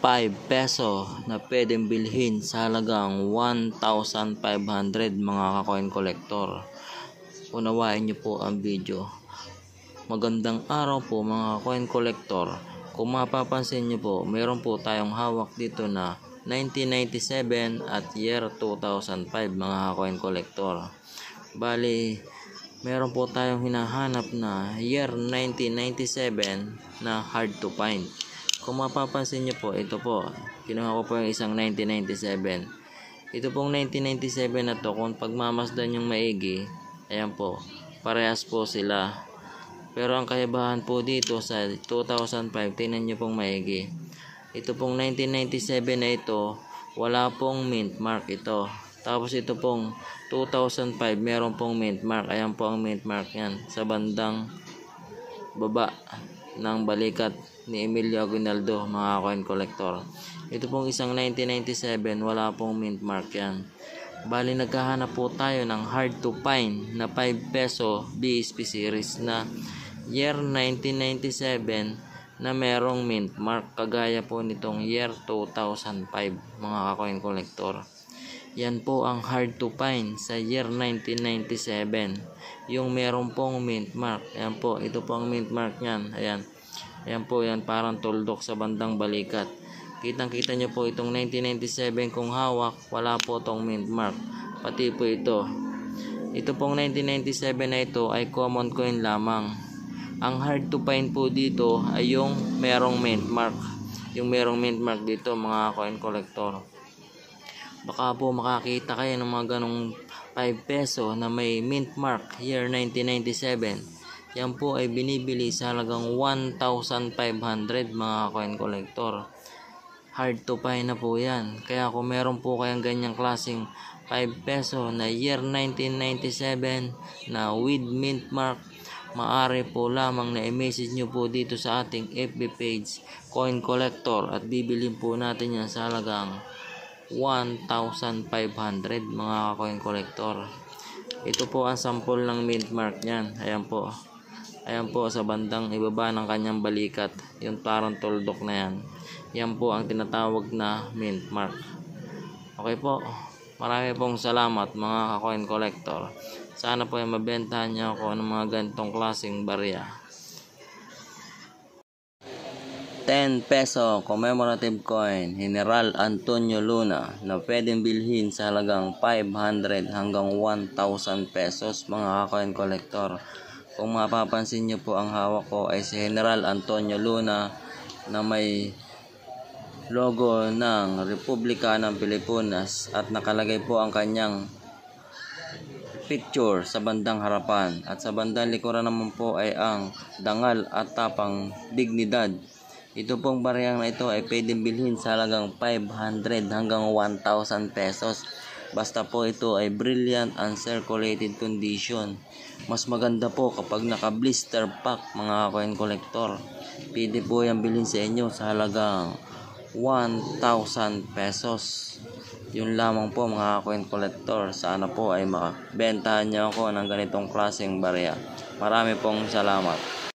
5 peso na pwedeng bilhin sa halagang 1,500 mga ka-coin collector. Unawain niyo po ang video. Magandang araw po mga coin collector. Kung mapapansin niyo po, meron po tayong hawak dito na 1997 at year 2005 mga coin collector. Bali, meron po tayong hinahanap na year 1997 na hard to find. Kung mapapansin niyo po, ito po, kinuha ko po yung isang 1997. Ito pong 1997 na to, kung pagmamasdan yung maigi, ayan po, parehas po sila. Pero ang kaibahan po dito sa 2005, tingnan nyo pong maigi. Ito pong 1997 na ito, wala pong mint mark ito. Tapos ito pong 2005, meron pong mint mark. Ayan po ang mint mark yan sa bandang baba ng balikat ni Emilio Aguinaldo mga coin collector. Ito pong isang 1997, wala pong mint mark yan. Bali, naghahanap po tayo ng hard to find na 5 peso BSP series na year 1997 na merong mint mark, kagaya po nitong year 2005 mga coin collector. Yan po ang hard to find sa year 1997, yung meron pong mint mark. Ayan po, ito po ang mint mark nyan. Ayan po, yan parang tuldok sa bandang balikat. Kitang kita nyo po itong 1997 kung hawak, wala po tong mint mark. Pati po ito pong 1997 na ito ay common coin lamang. Ang hard to find po dito ay yung merong mint mark. Yung merong mint mark dito mga coin collector. Baka po makakita kayo ng mga ganong 5 peso na may mint mark year 1997. Yan po ay binibili sa halagang 1,500 mga coin collector. Hard to find na po yan. Kaya kung meron po kayang ganyang klaseng 5 peso na year 1997 na with mint mark, maaari po lamang na i-message nyo po dito sa ating FB page Coin Collector at bibilin po natin yan sa halagang 1,500 mga coin collector. Ito po ang sample ng mint mark nyan. Ayan po sa bandang ibaba ng kanyang balikat, yung parang tuldok na yan. Yan po ang tinatawag na mint mark. Okay po, marami pong salamat mga coin collector. Sana po ay mabentahan niyo ako ng mga ganitong klaseng barya. 10 peso commemorative coin General Antonio Luna na pwedeng bilhin sa halagang 500 hanggang 1,000 pesos mga coin collector. Kung mapapansin niyo po, ang hawak ko ay si General Antonio Luna na may logo ng Republika ng Pilipinas at nakalagay po ang kanyang picture sa bandang harapan, at sa bandang likuran naman po ay ang dangal at tapang dignidad. Ito pong bariyang na ito ay pwedeng bilhin sa halagang 500 hanggang 1,000 pesos. Basta po ito ay brilliant and circulated condition. Mas maganda po kapag naka-blister pack mga coin collector. Pwede po yan bilhin sa inyo sa halagang 1,000 pesos. Yun lamang po mga coin collector. Sana po ay makabentahan niyo ako ng ganitong klaseng barya. Marami pong salamat.